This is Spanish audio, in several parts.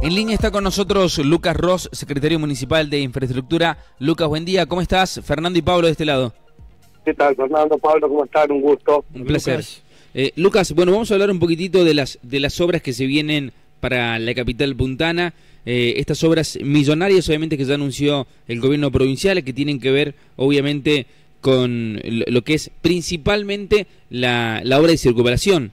En línea está con nosotros Lucas Ros, secretario municipal de Infraestructura. Lucas, buen día, ¿cómo estás? Fernando y Pablo de este lado. ¿Qué tal, Fernando? Pablo, ¿cómo están? Un gusto. Un placer. Lucas, bueno, vamos a hablar un poquitito de las obras que se vienen para la capital puntana. Estas obras millonarias, obviamente, que ya anunció el gobierno provincial, que tienen que ver, obviamente, con lo que es principalmente la obra de circunvalación.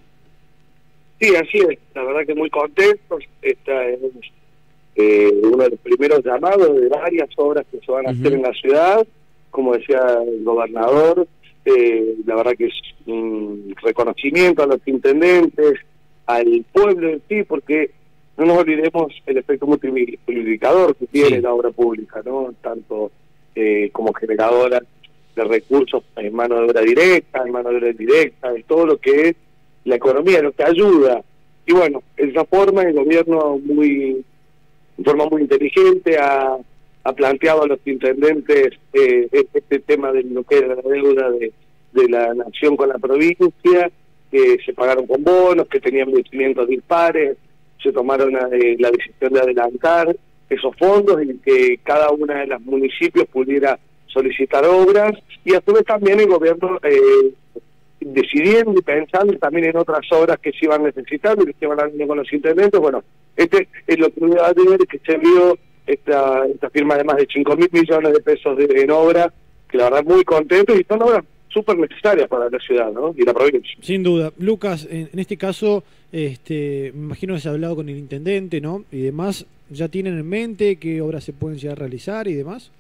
Sí, así es. La verdad que muy contentos. Esta es uno de los primeros llamados de varias obras que se van a hacer en la ciudad. Como decía el gobernador, la verdad que es un reconocimiento a los intendentes, al pueblo en sí, porque no nos olvidemos el efecto multiplicador que tiene la obra pública, ¿no? Tanto como generadora de recursos en mano de obra directa, en mano de obra indirecta, en todo lo que es la economía, lo que ayuda. Y bueno, de esa forma el gobierno de forma muy inteligente ha planteado a los intendentes este tema de lo que era la deuda de la nación con la provincia, que se pagaron con bonos, que tenían vencimientos dispares, se tomaron la decisión de adelantar esos fondos y que cada uno de los municipios pudiera solicitar obras, y a su vez también el gobierno decidiendo y pensando también en otras obras que se iban necesitando y que se iban haciendo con los intendentes. Bueno, este es lo que va a tener, que se vio esta firma de más de 5.000 millones de pesos en obra, que la verdad muy contentos, y son obras súper necesarias para la ciudad, ¿no? Y la provincia. Sin duda. Lucas, en este caso, me imagino que se ha hablado con el intendente, ¿no? Y demás, ¿ya tienen en mente qué obras se pueden llegar a realizar y demás?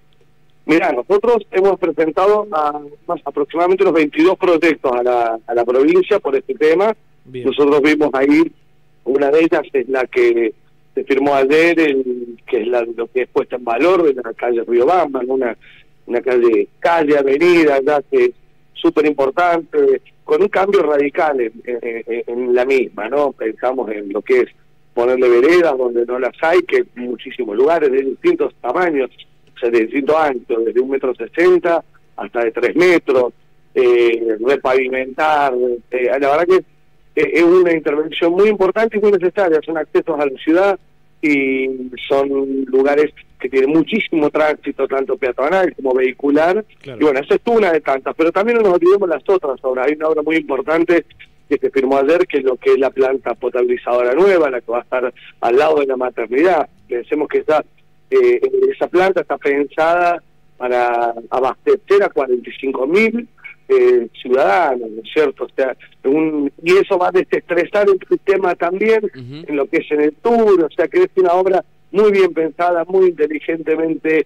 Mirá, nosotros hemos presentado aproximadamente unos 22 proyectos a la provincia por este tema. Bien. Nosotros vimos ahí, una de ellas es la que se firmó ayer, que es lo que es puesta en valor de la calle Riobamba, una calle, avenida, ya que es súper importante, con un cambio radical en la misma, ¿no? Pensamos en lo que es ponerle veredas donde no las hay, que en muchísimos lugares de distintos tamaños, o sea, de distintos anchos, desde 1,60 m hasta de 3 metros, repavimentar. La verdad que es una intervención muy importante y muy necesaria. Son accesos a la ciudad y son lugares que tienen muchísimo tránsito, tanto peatonal como vehicular. Claro. Y bueno, esa es una de tantas, pero también no nos olvidemos las otras obras. Hay una obra muy importante que se firmó ayer, que es lo que es la planta potabilizadora nueva, la que va a estar al lado de la maternidad. Pensemos que esa planta está pensada para abastecer a 45.000 ciudadanos, ¿no es cierto? O sea, y eso va a desestresar el sistema también en lo que es en el tour, o sea, que es una obra muy bien pensada, muy inteligentemente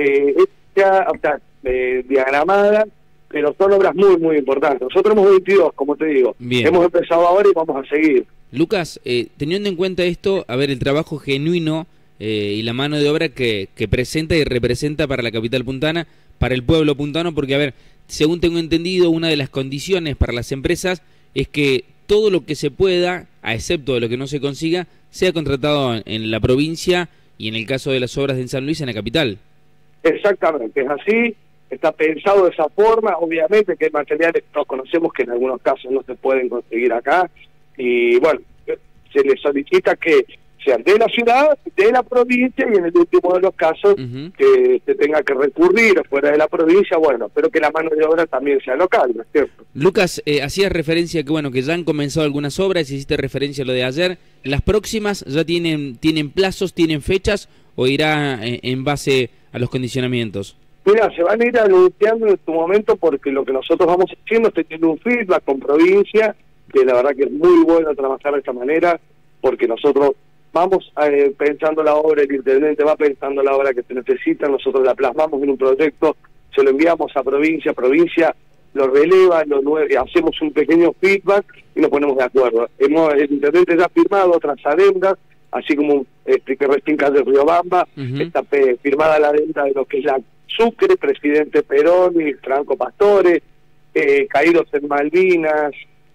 hecha, o sea, diagramada, pero son obras muy, muy importantes. Nosotros hemos 22, como te digo. Bien. Hemos empezado ahora y vamos a seguir. Lucas, teniendo en cuenta esto, a ver, el trabajo genuino y la mano de obra que presenta y representa para la capital puntana, para el pueblo puntano, porque, a ver, según tengo entendido, una de las condiciones para las empresas es que todo lo que se pueda, a excepto de lo que no se consiga, sea contratado en la provincia y, en el caso de las obras de San Luis, en la capital. Exactamente, es así, está pensado de esa forma. Obviamente que hay materiales que todos conocemos que en algunos casos no se pueden conseguir acá, y bueno, se les solicita que sean de la ciudad, de la provincia, y en el último de los casos que se tenga que recurrir fuera de la provincia, bueno, pero que la mano de obra también sea local, ¿no es cierto? Lucas, hacías referencia que, bueno, que ya han comenzado algunas obras, hiciste referencia a lo de ayer. ¿Las próximas ya tienen plazos, tienen fechas, o irá en base a los condicionamientos? Mira, se van a ir anunciando en su momento, porque lo que nosotros vamos haciendo es teniendo un feedback con provincia, que la verdad que es muy bueno trabajar de esta manera, porque nosotros vamos pensando la obra, el intendente va pensando la obra que se necesita, nosotros la plasmamos en un proyecto, se lo enviamos a provincia lo releva, hacemos un pequeño feedback y nos ponemos de acuerdo. El intendente ya ha firmado otras adendas, así como que recién calle Riobamba, está firmada la adenda de lo que es la Sucre, Presidente Perón y Franco Pastore, caídos en Malvinas,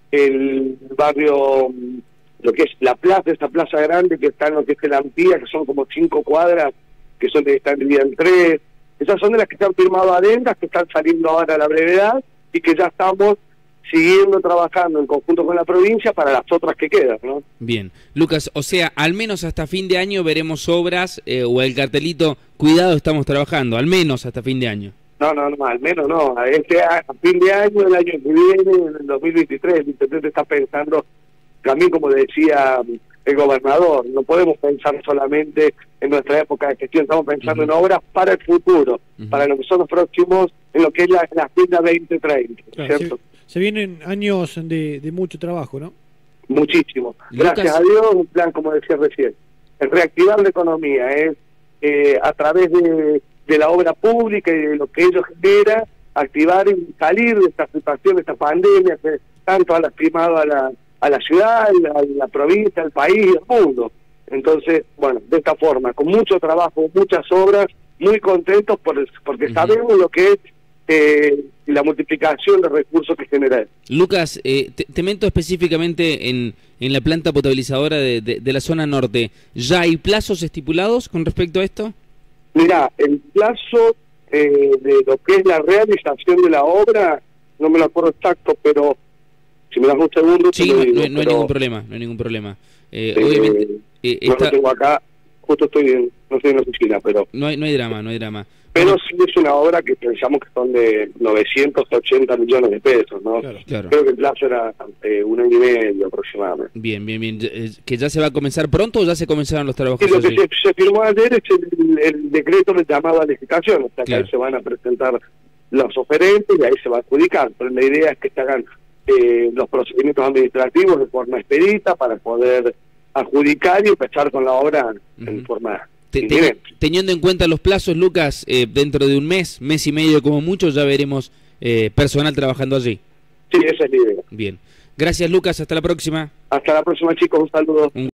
el barrio, lo que es la plaza, esta plaza grande que está en lo que es el Ampía, que son como 5 cuadras, que están divididas en 3. Esas son de las que se han firmado adendas, que están saliendo ahora a la brevedad, y que ya estamos siguiendo trabajando en conjunto con la provincia para las otras que quedan, ¿no? Bien. Lucas, o sea, al menos hasta fin de año veremos obras o el cartelito, cuidado, estamos trabajando, al menos hasta fin de año. No, al menos no. A fin de año, el año que viene, en el 2023, el intendente está pensando, también como decía el gobernador, no podemos pensar solamente en nuestra época de gestión, estamos pensando en obras para el futuro, para lo que son los próximos, en lo que es la Agenda 2030, claro, ¿cierto? Se vienen años de mucho trabajo, ¿no? Muchísimo. Lucas, gracias a Dios, un plan, como decía recién, es reactivar la economía, es a través de la obra pública y de lo que ello genera, activar y salir de esta situación, de esta pandemia que tanto ha lastimado a la ciudad, a la provincia, al país, al mundo. Entonces, bueno, de esta forma, con mucho trabajo, muchas obras, muy contentos porque sabemos lo que es la multiplicación de recursos que genera. Lucas, te meto específicamente en la planta potabilizadora de la zona norte. ¿Ya hay plazos estipulados con respecto a esto? Mira, el plazo de lo que es la realización de la obra, no me lo acuerdo exacto, pero si me das un segundo... Sí, no hay ningún problema, no hay ningún problema. Obviamente... no lo tengo acá, justo no estoy en la oficina, pero... No hay drama, no hay drama. Pero sí es una obra que pensamos que son de 980 millones de pesos, ¿no? Claro. Creo que el plazo era 1 año y medio aproximadamente. Bien. ¿Que ya se va a comenzar pronto o ya se comenzaron los trabajos? Sí, lo que se firmó ayer es el decreto de llamado a licitación, o sea que ahí se van a presentar los oferentes y ahí se va a adjudicar. Pero la idea es que se hagan los procedimientos administrativos de forma expedita para poder adjudicar y empezar con la obra en forma... Teniendo en cuenta los plazos, Lucas, dentro de un mes y medio como mucho, ya veremos personal trabajando allí. Sí, esa es la idea. Bien. Gracias, Lucas. Hasta la próxima. Hasta la próxima, chicos. Un saludo.